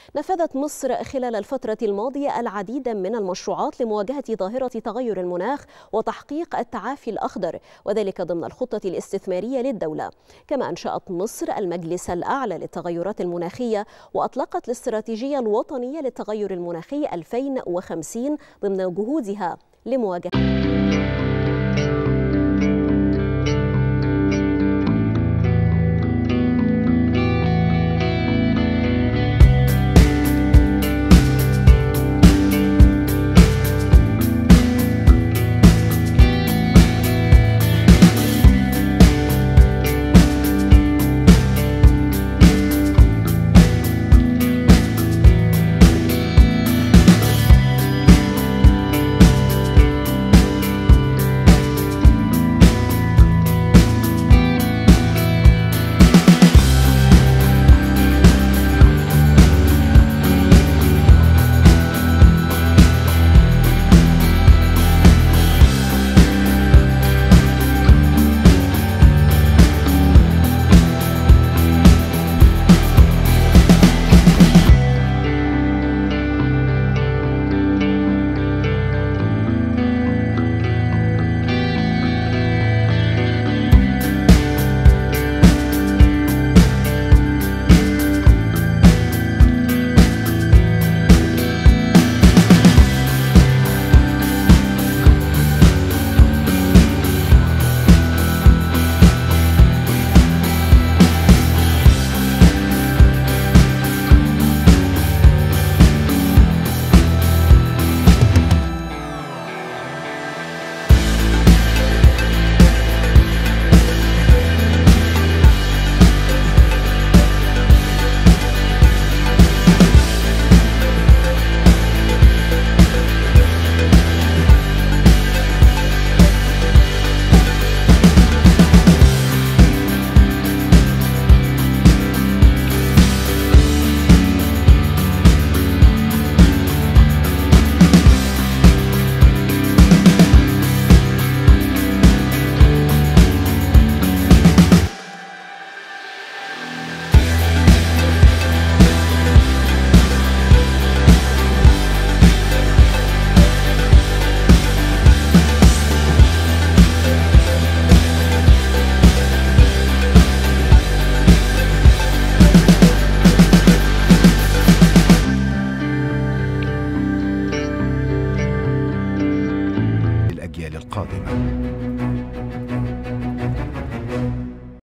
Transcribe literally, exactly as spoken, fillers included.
نفذت مصر خلال الفترة الماضية العديد من المشروعات لمواجهة ظاهرة تغير المناخ وتحقيق التعافي الأخضر، وذلك ضمن الخطة الاستثمارية للدولة. كما أنشأت مصر المجلس الأعلى للتغيرات المناخية، وأطلقت الاستراتيجية الوطنية للتغير المناخي ألفين وخمسين ضمن جهودها لمواجهة